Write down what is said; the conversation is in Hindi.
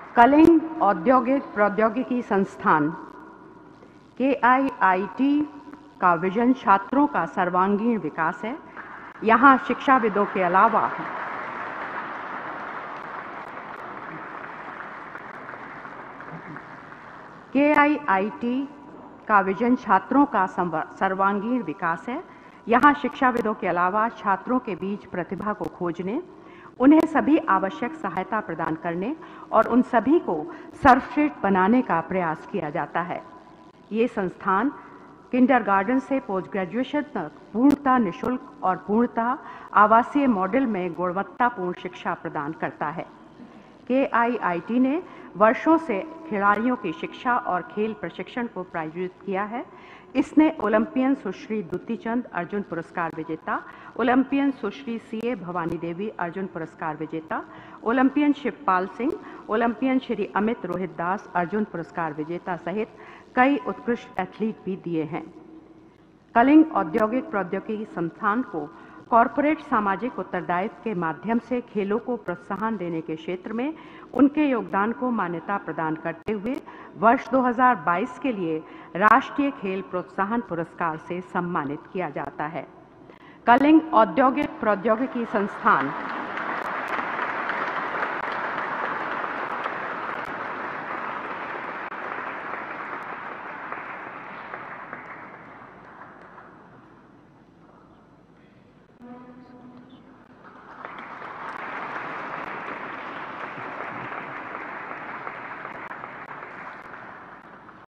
कलिंग औद्योगिक प्रौद्योगिकी संस्थान KIIT का विजन छात्रों का सर्वांगीण विकास है। यहाँ शिक्षाविदों के अलावा KIIT का विजन छात्रों का सर्वांगीण विकास है। यहाँ शिक्षाविदों के अलावा छात्रों के बीच प्रतिभा को खोजने, उन्हें सभी आवश्यक सहायता प्रदान करने और उन सभी को सर्वश्रेष्ठ बनाने का प्रयास किया जाता है। ये संस्थान किंडरगार्टन से पोस्ट ग्रेजुएशन तक पूर्णतः निःशुल्क और पूर्णतः आवासीय मॉडल में गुणवत्तापूर्ण शिक्षा प्रदान करता है। KIIT ने वर्षों से खिलाड़ियों की शिक्षा और खेल प्रशिक्षण को प्रायोजित किया है। इसने ओलंपियन सुश्री दुती चंद अर्जुन पुरस्कार विजेता, ओलंपियन सुश्री CA भवानी देवी अर्जुन पुरस्कार विजेता, ओलंपियन शिवपाल सिंह, ओलंपियन श्री अमित रोहित दास अर्जुन पुरस्कार विजेता सहित कई उत्कृष्ट एथलीट भी दिए हैं। कलिंग औद्योगिक प्रौद्योगिकी संस्थान को कॉरपोरेट सामाजिक उत्तरदायित्व के माध्यम से खेलों को प्रोत्साहन देने के क्षेत्र में उनके योगदान को मान्यता प्रदान करते हुए वर्ष 2022 के लिए राष्ट्रीय खेल प्रोत्साहन पुरस्कार से सम्मानित किया जाता है। कलिंग औद्योगिक प्रौद्योगिकी संस्थान